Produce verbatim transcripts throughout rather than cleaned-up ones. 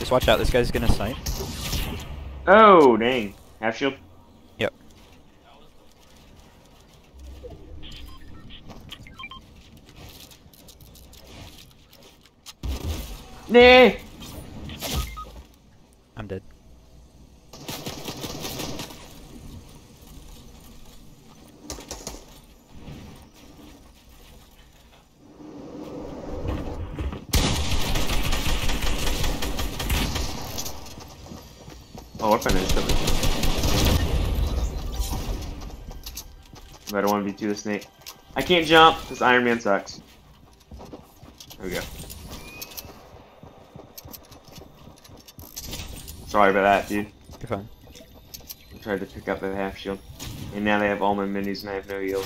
Just watch out, this guy's gonna snipe. Oh, dang. Half shield? Yep. Nah! I'm dead. Oh, what finished it? I don't want to be too the snake. I can't jump because Iron Man sucks. There we go. Sorry about that, dude. You're fine. I tried to pick up the half shield. And now they have all my minis and I have no heals.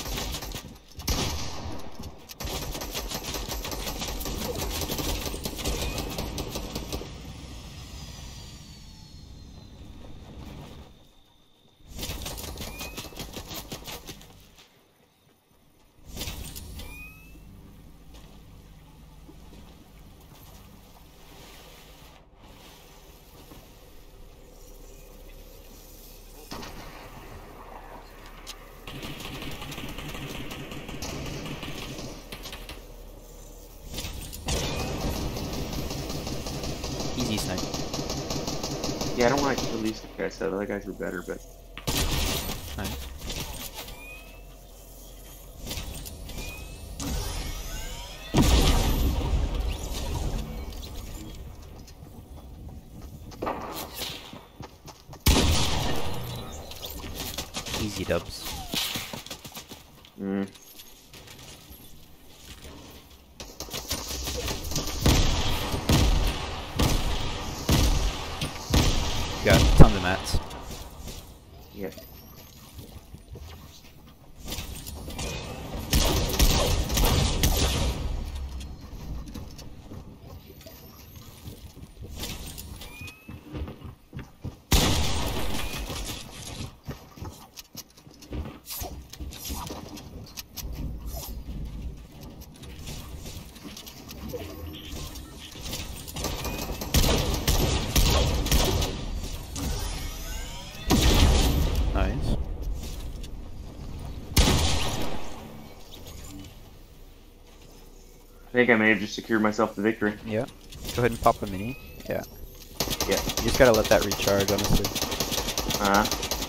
Easy snipe. Yeah, I don't want to kill these guys, though. The other guys were better, but... Nice. Easy dubs. Mm. Got tons of mats. Yeah. Nice. I think I may have just secured myself the victory. Yeah. Go ahead and pop a mini. Yeah. Yeah. You just gotta let that recharge, honestly. Uh-huh.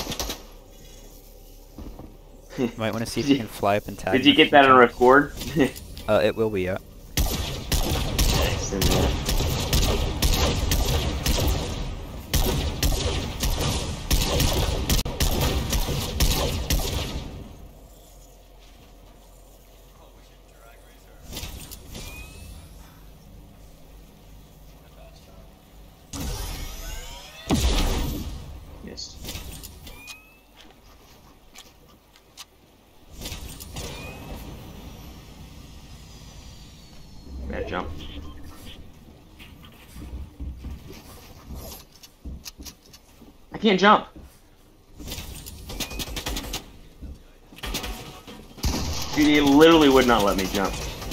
You might want to see if you can fly up and tag. Did you him a get few that on times. record? Uh, it will be, yeah. Yes. Bad jump. I can't jump. Dude, he literally would not let me jump.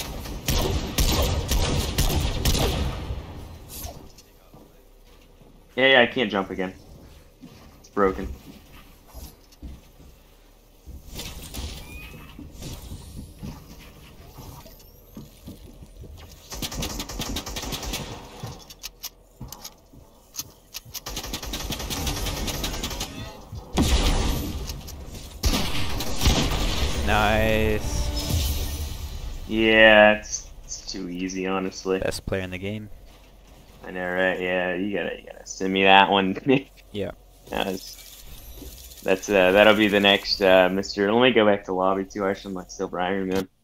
Yeah, yeah, I can't jump again. It's broken. Nice. Yeah, it's, it's too easy, honestly. Best player in the game. I know, right? Yeah, you gotta, you gotta send me that one. Yeah. That's, that's uh, that'll be the next uh, Mister Let me go back to lobby too. I should my silver Iron Man.